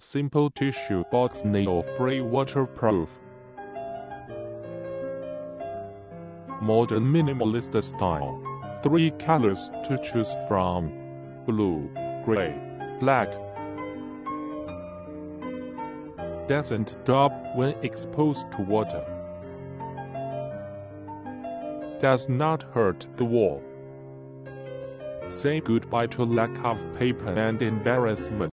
Simple tissue box, needle-free, waterproof. Modern minimalist style. 3 colors to choose from: blue, gray, black. Doesn't drop when exposed to water. Does not hurt the wall. Say goodbye to lack of paper and embarrassment.